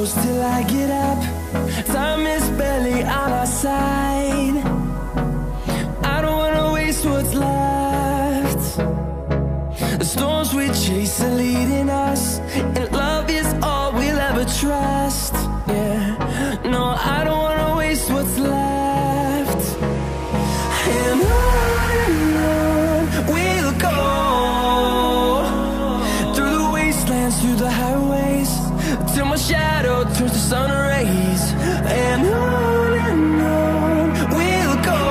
close till I get up. Time is barely on our side. I don't wanna waste what's left. The storms we chase are leading us, and love is all we'll ever trust. Yeah, no, I don't wanna waste what's left. And on we'll go, through the wastelands, through the highways, till my shadow turns to sun rays. And on we'll go,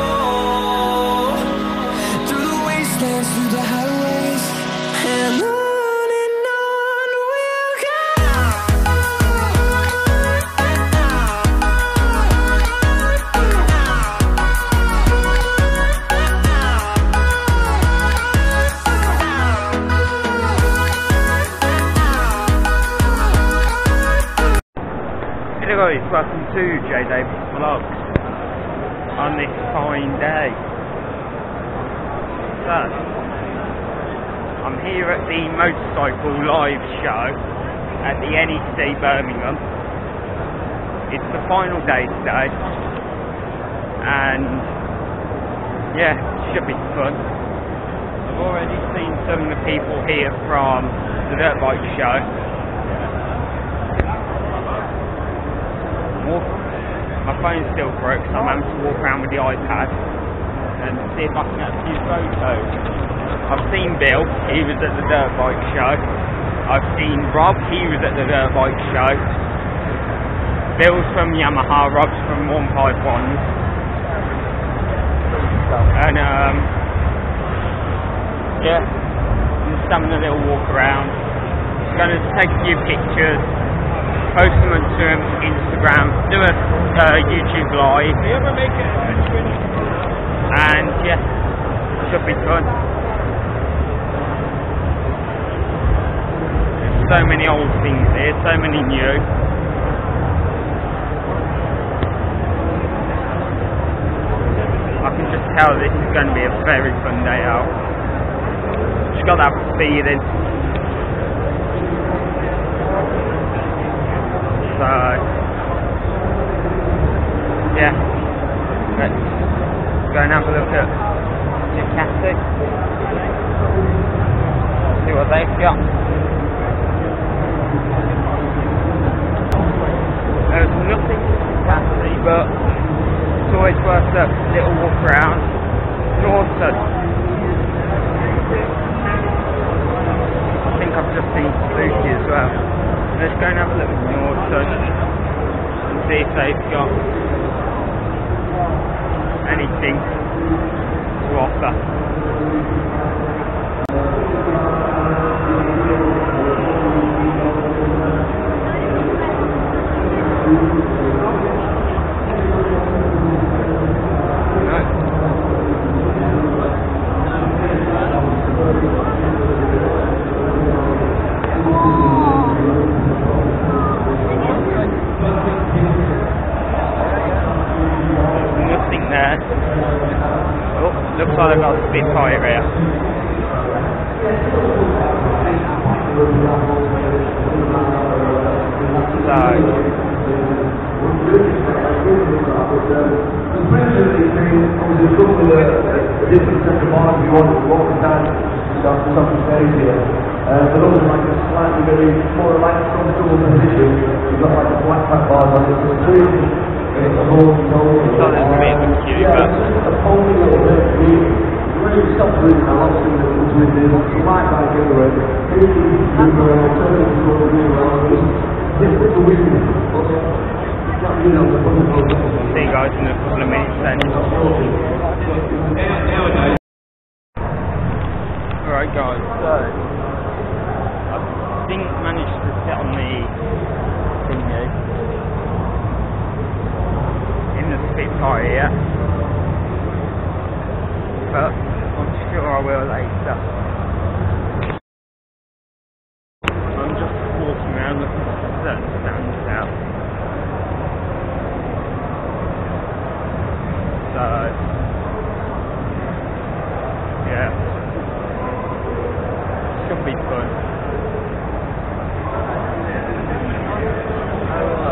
through the wastelands, through the highways, and on we'll go. Hello guys, welcome to J Davis Vlogs on this fine day. So, I'm here at the motorcycle live show at the NEC Birmingham. It's the final day today, and yeah, should be fun. I've already seen some of the people here from the dirt bike show. My phone's still broke, so I'm having to walk around with the iPad and see if I can get a few photos. I've seen Bill, he was at the dirt bike show. I've seen Rob, he was at the dirt bike show. Bill's from Yamaha, Rob's from 151s. And yeah, I'm just having a little walk around. Just going to take a few pictures, post them onto Instagram, do a YouTube live, and yeah, should be fun. There's so many old things here, so many new. I can just tell this is going to be a very fun day out. Just got that feeling. So, yeah, let's go and have a look at Ducati, see what they've got. There's nothing to Ducati, but it's always worth a little walk around. Norton, I think I've just seen Suzuki as well. Let's go and have a look at Norton and see if they've got anything to offer. Oh, looks like I've got a bit higher here. But also like a slightly very more like comfortable position. You've got like a black back bar on it. It's really a whole So there's a bit of a queue, but a whole little bit really stop doing a lot of things that comes with this. You might like it anyway. Maybe you can move around, turn it to go around, different to win. See you guys in a couple of minutes then. Alright guys, so I didn't manage to sit on the thingy in the Spitfire yet, but I'm sure I will later. I'm just walking around looking at certain stands out. So yeah, should be fun.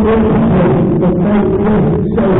reputation for fake so